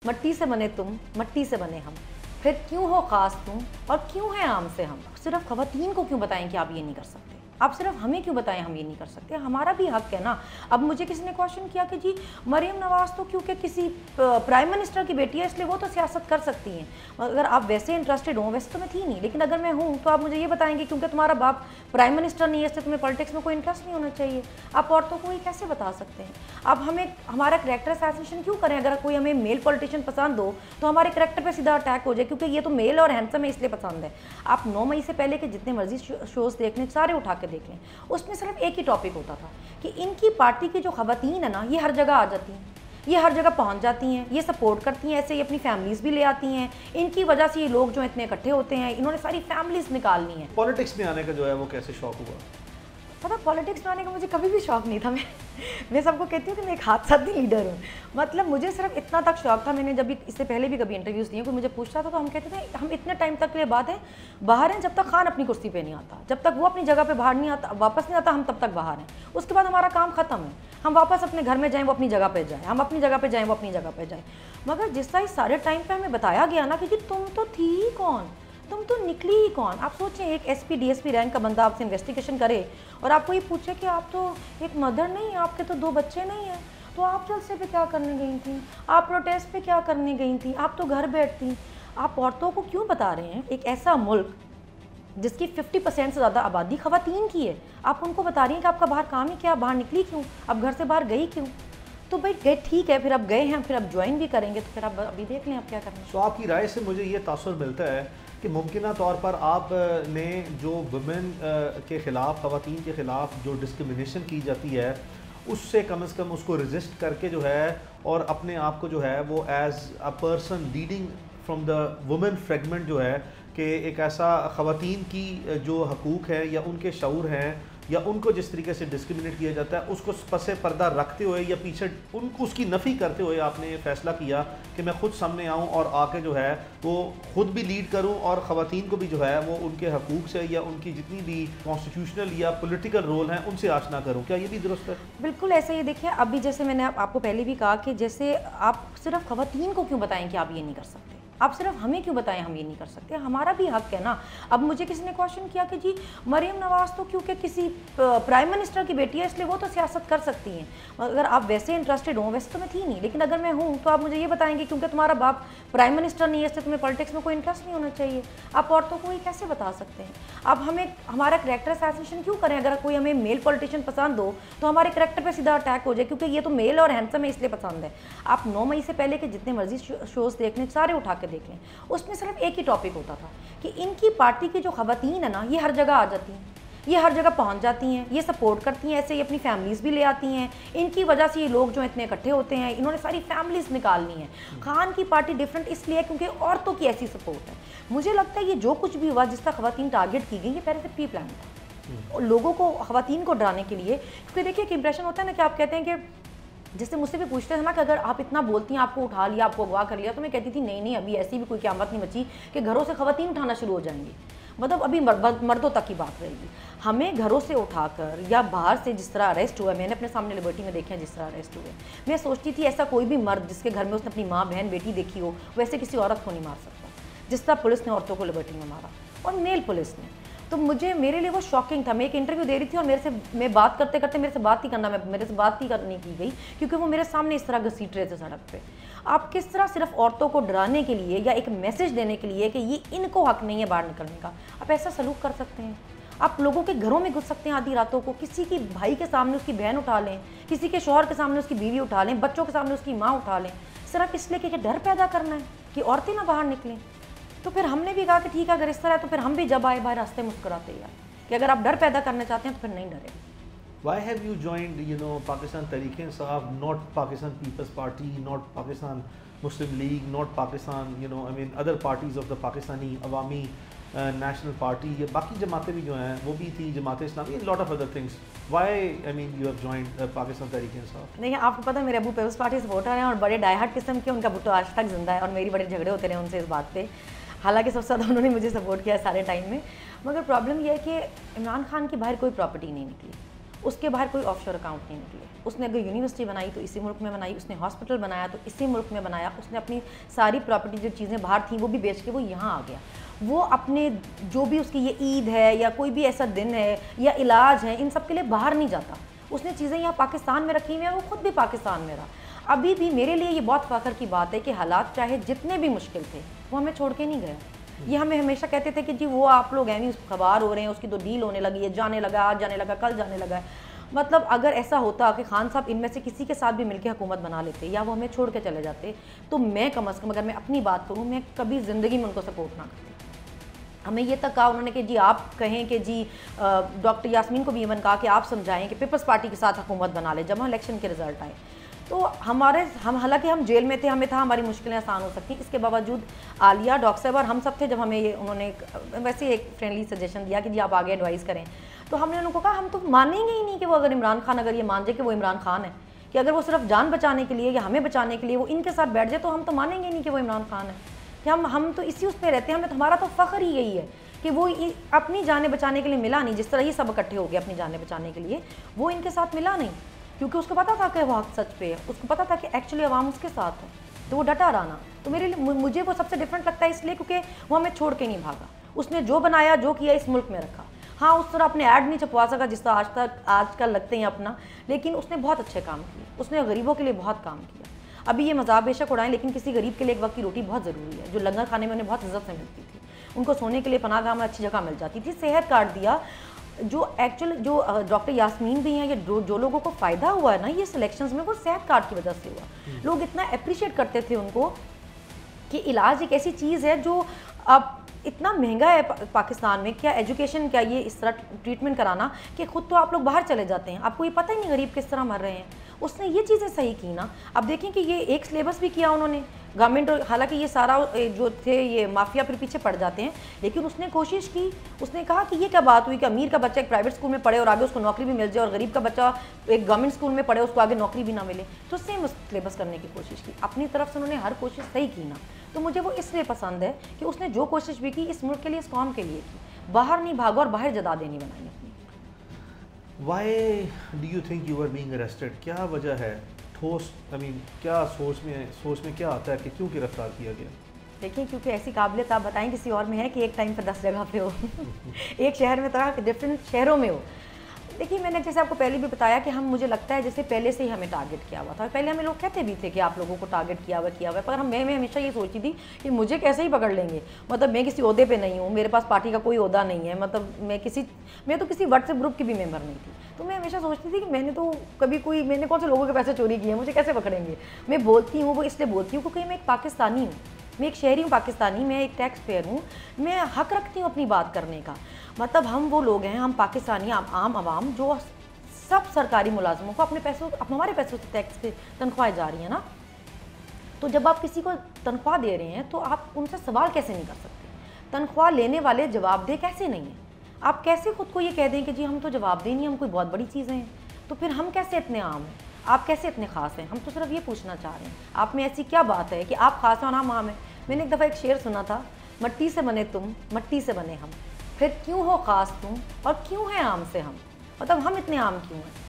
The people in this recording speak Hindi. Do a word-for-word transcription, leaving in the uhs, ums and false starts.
मट्टी से बने तुम, मट्टी से बने हम, फिर क्यों हो ख़ास तुम और क्यों है आम से हम। सिर्फ ख़वातीन को क्यों बताएं कि आप ये नहीं कर सकते, आप सिर्फ हमें क्यों बताएं हम ये नहीं कर सकते, हमारा भी हक है ना। अब मुझे किसी ने क्वेश्चन किया कि जी मरियम नवाज़ तो क्योंकि किसी प्राइम मिनिस्टर की बेटी है इसलिए वो तो सियासत कर सकती हैं। अगर आप वैसे इंटरेस्टेड हो, वैसे तो मैं थी नहीं, लेकिन अगर मैं हूँ तो आप मुझे ये बताएंगे क्योंकि तुम्हारा बाप प्राइम मिनिस्टर नहीं है इसलिए तुम्हें पॉलिटिक्स में कोई इंटरेस्ट नहीं होना चाहिए। आप औरतों को ये कैसे बता सकते हैं। अब हमें हमारा करेक्टर असैसिनेशन क्यों करें। अगर कोई हमें मेल पॉलिटिशियन पसंद हो तो हमारे करेक्टर पर सीधा अटैक हो जाए क्योंकि ये तो मेल और हैंडसम है इसलिए पसंद है। आप नौ मई से पहले के जितने मर्जी शोज़ देख लें, सारे उठा के देख लें, उसमें सिर्फ एक ही टॉपिक होता था कि इनकी पार्टी की जो ख़वातीन है ना ये हर जगह आ जाती हैं, ये हर जगह पहुंच जाती हैं, ये सपोर्ट करती हैं, ऐसे ही अपनी फैमिलीज़ भी ले आती हैं, इनकी वजह से ये लोग जो इतने इकट्ठे होते हैं, इन्होंने सारी फैमिलीज़ निकालनी है। पॉलिटिक्स में आने का जो है वो कैसे शौक हुआ? पता पॉलिटिक्स में आने का मुझे कभी भी शौक नहीं था। मैं मैं सबको कहती हूँ कि मैं एक हादसाती लीडर हूँ। मतलब मुझे सिर्फ इतना तक शौक था, मैंने जब भी इससे पहले भी कभी इंटरव्यूज़ दिए, कोई मुझे पूछता था तो हम कहते थे हम इतने टाइम तक के लिए बात है बाहर हैं, जब तक खान अपनी कुर्सी पे नहीं आता, जब तक वो अपनी जगह पे बाहर नहीं आता, वापस नहीं आता, हम तब तक बाहर हैं। उसके बाद हमारा काम ख़त्म है, हम वापस अपने घर में जाएँ वो अपनी जगह पर जाएँ, हम अपनी जगह पर जाएँ वो अपनी जगह पर जाएँ। मगर जिस तरह इस सारे टाइम पर हमें बताया गया ना कि जी तुम तो थी ही कौन, तुम तो निकली ही कौन। आप सोचें एक एसपी डीएसपी रैंक का बंदा आपसे इन्वेस्टिगेशन करे और आपको ये पूछे कि आप तो एक मदर नहीं, आपके तो दो बच्चे नहीं हैं, तो आप जलसे पे क्या करने गई थी, आप प्रोटेस्ट पे क्या करने गई थी, आप तो घर बैठती। आप औरतों को क्यों बता रहे हैं, एक ऐसा मुल्क जिसकी फिफ्टी परसेंट से ज़्यादा आबादी ख़वातीन की है, आप उनको बता रही हैं कि आपका बाहर काम ही क्या, बाहर निकली क्यों, आप घर से बाहर गई क्यों। तो भाई गए ठीक है, फिर अब गए हैं, फिर अब ज्वाइन भी करेंगे, तो फिर आप अभी देख लें आप क्या करना है। तो आपकी राय से मुझे ये तासुर मिलता है कि मुमकिन तौर पर आपने जो वुमेन के ख़िलाफ़, ख़वातीन के ख़िलाफ़ जो डिस्क्रिमिनेशन की जाती है उससे कम अज़ कम उसको रेजिस्ट करके जो है और अपने आप को जो है वो as a person leading from the women fragment जो है कि एक ऐसा ख़वातीन की जो हकूक़ है या उनके शऊर हैं या उनको जिस तरीके से डिस्क्रिमिनेट किया जाता है उसको पसे पर्दा रखते हुए या पीछे उनको उसकी नफ़ी करते हुए आपने ये फ़ैसला किया कि मैं ख़ुद सामने आऊँ और आके जो है वो ख़ुद भी लीड करूँ और ख़वातीन को भी जो है वो उनके हकूक़ से या उनकी जितनी भी कॉन्स्टिट्यूशनल या पॉलिटिकल रोल हैं उनसे आशना करूँ। क्या ये भी दुरुस्त है? बिल्कुल ऐसा ही। देखिए अभी जैसे मैंने आप, आपको पहले भी कहा कि जैसे आप सिर्फ ख़वातीन को क्यों बताएं कि आप ये नहीं कर सकते, आप सिर्फ हमें क्यों बताएं हम ये नहीं कर सकते, हमारा भी हक है ना। अब मुझे किसी ने क्वेश्चन किया कि जी मरियम नवाज़ तो क्योंकि किसी प्राइम मिनिस्टर की बेटी है इसलिए वो तो सियासत कर सकती हैं। अगर आप वैसे इंटरेस्टेड हो, वैसे तो मैं थी नहीं, लेकिन अगर मैं हूँ तो आप मुझे ये बताएंगे क्योंकि तुम्हारा बाप प्राइम मिनिस्टर नहीं है इसलिए तुम्हें पॉलिटिक्स में कोई इंटरेस्ट नहीं होना चाहिए। आप औरतों को ये कैसे बता सकते हैं। अब हमें हमारा करेक्टर असैसिनेशन क्यों करें। अगर कोई हमें मेल पॉलिटिशियन पसंद हो तो हमारे करेक्टर पर सीधा अटैक हो जाए क्योंकि ये तो मेल और हैंडसम है इसलिए पसंद है। आप नौ मई से पहले के जितने मर्जी शोज़ देख लें, सारे उठा के देख लें, उसमें सिर्फ एक ही टॉपिक होता था कि इनकी पार्टी की जो ख़वातीन है ना ये हर जगह आ जाती हैं, ये हर जगह पहुंच जाती हैं, ये सपोर्ट करती हैं, ऐसे ही अपनी फैमिलीज़ भी ले आती हैं, इनकी वजह से ये लोग जो इतने इकट्ठे होते हैं, इन्होंने सारी फैमिलीज़ निकालनी है। खान की पार्टी डिफरेंट इसलिए है क्योंकि औरतों की ऐसी सपोर्ट है। मुझे लगता है ये जो कुछ भी हुआ जिस तरह ख़वातीन टारगेट की गई ये पहले से प्री प्लान था लोगों को, ख़वातीन को डराने के लिए। क्योंकि देखिए एक इंप्रेशन होता है ना कि आप कहते हैं कि जिससे मुझसे भी पूछते थे ना कि अगर आप इतना बोलती हैं, आपको उठा लिया, आपको अगवा कर लिया, तो मैं कहती थी नहीं नहीं अभी ऐसी भी कोई क़यामत नहीं बची कि घरों से ख़वातीन उठाना शुरू हो जाएंगी। मतलब अभी मर्दों तक की बात रहेगी। हमें घरों से उठाकर या बाहर से जिस तरह अरेस्ट हुआ, मैंने अपने सामने लिबर्टी में देखा जिस तरह अरेस्ट हुए, मैं सोचती थी ऐसा कोई भी मर्द जिसके घर में उसने अपनी माँ बहन बेटी देखी हो वैसे किसी औरत को नहीं मार सकता जिस तरह पुलिस ने औरतों को लिबर्टी में मारा, और मेल पुलिस ने। तो मुझे मेरे लिए वो शॉकिंग था। मैं एक इंटरव्यू दे रही थी और मेरे से मैं बात करते करते मेरे से बात ही करना मैं मेरे से बात ही करने की गई क्योंकि वो मेरे सामने इस तरह घसीट रहे थे सड़क पे। आप किस तरह सिर्फ औरतों को डराने के लिए या एक मैसेज देने के लिए कि ये इनको हक नहीं है बाहर निकलने का, आप ऐसा सलूक कर सकते हैं। आप लोगों के घरों में घुस सकते हैं आधी रातों को, किसी की भाई के सामने उसकी बहन उठा लें, किसी के शौहर के सामने उसकी बीवी उठा लें, बच्चों के सामने उसकी माँ उठा लें, सिर्फ इसलिए कि डर पैदा करना है कि औरतें ना बाहर निकलें। तो फिर हमने भी कहा कि ठीक है अगर इस तरह है तो फिर हम भी जब आए बाहर रास्ते मुस्कुराते यार कि अगर आप डर पैदा करना चाहते हैं तो फिर नहीं डरे। Why have you joined, you know, Pakistan Tehreek-e-Insaf, not Pakistan People's Party, not Pakistan Muslim League, not Pakistan, you know, I mean, other parties of the Pakistani Awami uh, National Party, ये बाकी जमातें भी जो हैं वो भी थी, Jamaat Islami, a lot of other things. Why, I mean, you have joined uh, Pakistan Tehreek-e-Insaf? देखिए आपको पता है मेरे अबू पीपल्स पार्टी सपोर्टर हैं और बड़े डाई हार्ट किस्म के, उनका भुट्टो आज तक जिंदा है और मेरी बड़े झगड़े होते रहे उनसे इस बात पे। हालांकि सबसे ज़्यादा उन्होंने मुझे सपोर्ट किया सारे टाइम में। मगर प्रॉब्लम यह है कि इमरान खान की बाहर कोई प्रॉपर्टी नहीं निकली, उसके बाहर कोई ऑफशोर अकाउंट नहीं निकले। उसने अगर यूनिवर्सिटी बनाई तो इसी मुल्क में बनाई, उसने हॉस्पिटल बनाया तो इसी मुल्क में बनाया, उसने अपनी सारी प्रॉपर्टी जो चीज़ें बाहर थी वो भी बेच के वो यहाँ आ गया। वो अपने जो भी उसकी ये ईद है या कोई भी ऐसा दिन है या इलाज है, इन सब के लिए बाहर नहीं जाता। उसने चीज़ें यहाँ पाकिस्तान में रखी हुई हैं, वो खुद भी पाकिस्तान में रहा। अभी भी मेरे लिए ये बहुत फ़ख्र की बात है कि हालात चाहे जितने भी मुश्किल थे वो हमें छोड़ के नहीं गए। ये हमें हमेशा कहते थे कि जी वो आप लोग हैं नहीं, उस खबर हो रहे हैं, उसकी तो डील होने लगी है, जाने लगा, आज जाने लगा, कल जाने लगा। मतलब अगर ऐसा होता कि खान साहब इनमें से किसी के साथ भी मिलकर हुकूमत बना लेते या वो हमें छोड़ के चले जाते, तो मैं कम अज़ कम, अगर मैं अपनी बात करूँ, मैं कभी ज़िंदगी में उनको सपोर्ट ना करती। हमें ये तक कहा उन्होंने कि जी आप कहें कि जी डॉक्टर यास्मीन को भी इवन कहा कि आप समझाएं कि पीपल्स पार्टी के साथ हुकूमत बना ले जब इलेक्शन के रिजल्ट आए। तो हमारे हम हालांकि हम जेल में थे, हमें था हमारी मुश्किलें आसान हो सकती, इसके बावजूद आलिया, डॉक्टर साहब और हम सब थे, जब हमें ये उन्होंने वैसे एक फ्रेंडली सजेशन दिया कि जी आप आगे एडवाइस करें, तो हमने उनको कहा हम तो मानेंगे ही नहीं कि वो अगर इमरान खान अगर ये मान जाए कि वो इमरान खान है, कि अगर वो सिर्फ जान बचाने के लिए या हमें बचाने के लिए वो इनके साथ बैठ जाए, तो हम तो मानेंगे नहीं कि वो इमरान खान है। कि हम हम तो इसी उस पर रहते हैं, हमें तो हमारा तो फ़ख्र ही यही है कि वो अपनी जानें बचाने के लिए मिला नहीं, जिस तरह ये सब इकट्ठे हो गए अपनी जानें बचाने के लिए, वो इनके साथ मिला नहीं, क्योंकि उसको पता था कि वो हक सच पे है, उसको पता था कि एक्चुअली अवाम उसके साथ है, तो वो डटा रहा ना। तो मेरे लिए मुझे वो सबसे डिफरेंट लगता है इसलिए क्योंकि वो हमें छोड़ के नहीं भागा। उसने जो बनाया, जो किया, इस मुल्क में रखा। हाँ, उस तरह अपने ऐड नहीं छपवा सका जिस तरह आज तक आजकल लगते हैं अपना, लेकिन उसने बहुत अच्छे काम किए, उसने गरीबों के लिए बहुत काम किया। अभी ये मजाक बेशक उड़ाएं, लेकिन किसी गरीब के लिए एक वक्त की रोटी बहुत ज़रूरी है, जो लंगर खाने में उन्हें बहुत इज्जत से मिलती थी, उनको सोने के लिए पनाहगाह में अच्छी जगह मिल जाती थी। सेहत कार्ड दिया, जो एक्चुअल जो डॉक्टर यास्मीन भी हैं, ये जो जो लोगों को फ़ायदा हुआ है ना ये सिलेक्शंस में, वो सेहत कार्ड की वजह से हुआ। लोग इतना अप्रिशिएट करते थे उनको कि इलाज एक ऐसी चीज़ है जो अब इतना महंगा है पा, पाकिस्तान में, क्या एजुकेशन, क्या ये इस तरह ट्रीटमेंट कराना कि ख़ुद तो आप लोग बाहर चले जाते हैं, आपको ये पता ही नहीं गरीब किस तरह मर रहे हैं। उसने ये चीज़ें सही की ना। अब देखें कि ये एक सिलेबस भी किया उन्होंने गवर्नमेंट, हालांकि ये सारा जो थे ये माफिया फिर पीछे पड़ जाते हैं, लेकिन उसने कोशिश की। उसने कहा कि ये क्या बात हुई कि अमीर का बच्चा एक प्राइवेट स्कूल में पढ़े और आगे उसको नौकरी भी मिल जाए, और गरीब का बच्चा एक गवर्नमेंट स्कूल में पढ़े उसको आगे नौकरी भी ना मिले। तो सेम सिलेबस करने की कोशिश की, अपनी तरफ से उन्होंने हर कोशिश सही की ना। तो मुझे वो इसलिए पसंद है कि उसने जो कोशिश भी की इस मुल्क के लिए, इस कौम के लिए की, बाहर नहीं भागा और बाहर जदा देनी बनाई अपनी। Why do you think you were being arrested? क्या वजह है? ठोस आई मीन क्या सोच में सोच में क्या आता है कि क्यों गिरफ्तार किया गया? देखिए, क्योंकि ऐसी काबिलियत आप बताएं किसी और में है कि एक टाइम पर दस जगह पे हो एक शहर में तरह डिफरेंट शहरों में हो। देखिए, मैंने जैसे आपको पहले भी बताया कि हम, मुझे लगता है जैसे पहले से ही हमें टारगेट किया हुआ था। पहले हमें लोग कहते भी थे कि आप लोगों को टारगेट किया हुआ किया हुआ है, पर हम मैं मैं हमेशा ये सोचती थी कि मुझे कैसे ही पकड़ लेंगे। मतलब मैं किसी ओहदे पे नहीं हूँ, मेरे पास पार्टी का कोई ओहदा नहीं है, मतलब मैं किसी मैं तो किसी व्हाट्सएप ग्रुप की भी मेम्बर नहीं थी। तो मैं हमेशा सोचती थी कि मैंने तो कभी कोई मैंने कौन से लोगों के पैसे चोरी किए हैं, मुझे कैसे पकड़ेंगे। मैं बोलती हूँ वो इसलिए बोलती हूँ क्योंकि मैं एक पाकिस्तानी हूँ, मैं एक शहरी हूँ पाकिस्तानी, मैं एक टैक्स पेयर हूँ, मैं हक रखती हूँ अपनी बात करने का। मतलब हम वो लोग हैं, हम पाकिस्तानी आम आम आवाम जो सब सरकारी मुलाजमों को अपने पैसों अब हमारे पैसों से टैक्स पे तनख्वाहें जा रही हैं ना। तो जब आप किसी को तनख्वाह दे रहे हैं तो आप उनसे सवाल कैसे नहीं कर सकते? तनख्वाह लेने वाले जवाबदेह कैसे नहीं हैं? आप कैसे खुद को ये कह दें कि जी हम तो जवाबदेह नहीं, हम कोई बहुत बड़ी चीज़ें हैं? तो फिर हम कैसे इतने आम हैं? आप कैसे इतने ख़ास हैं? हम तो सिर्फ ये पूछना चाह रहे हैं, आप में ऐसी क्या बात है कि आप ख़ास हैं और हम आम हैं? मैंने एक दफ़ा एक शेर सुना था, मट्टी से बने तुम, मट्टी से बने हम, फिर क्यों हो ख़ास तुम और क्यों है आम से हम? मतलब हम इतने आम क्यों हैं?